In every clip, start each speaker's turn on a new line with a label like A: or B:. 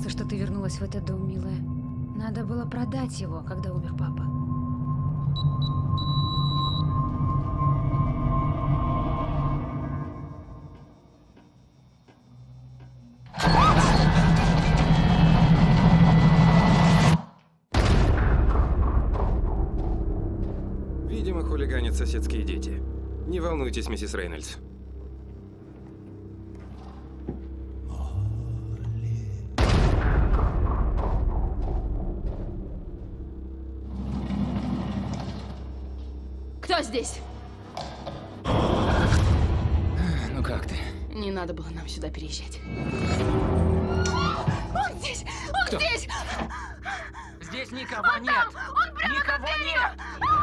A: радоваться, что ты вернулась в этот дом, милая. Надо было продать его, когда умер папа.
B: Видимо, хулиганят соседские дети. Не волнуйтесь, миссис Рейнольдс.
C: Кто здесь?
D: Ну как ты?
C: Не надо было нам сюда переезжать. Он здесь! Он
D: Кто?
C: здесь!
D: Здесь никого нет!
C: Он прямо
D: Никого нет!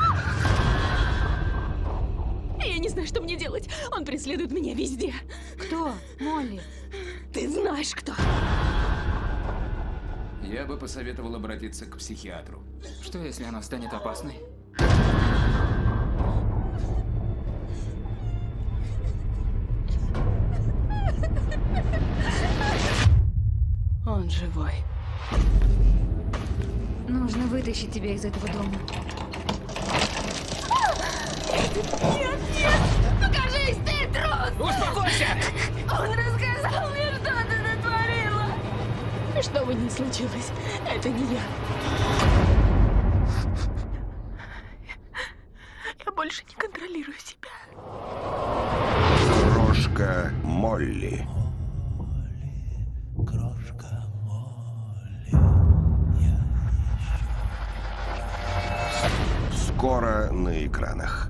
C: Я не знаю, что мне делать. Он преследует меня везде.
A: Кто? Молли?
C: Ты знаешь, кто.
E: Я бы посоветовал обратиться к психиатру.
D: Что, если она станет опасной?
C: Он живой.
A: Нужно вытащить тебя из этого дома.
C: Нет, нет! Покажись, ты трус!
D: Успокойся!
C: Он рассказал мне, что ты натворила! Что бы ни случилось, это не я. Я больше не контролирую себя.
F: Крошка Молли.
G: Крошка Молли.
F: Скоро на экранах.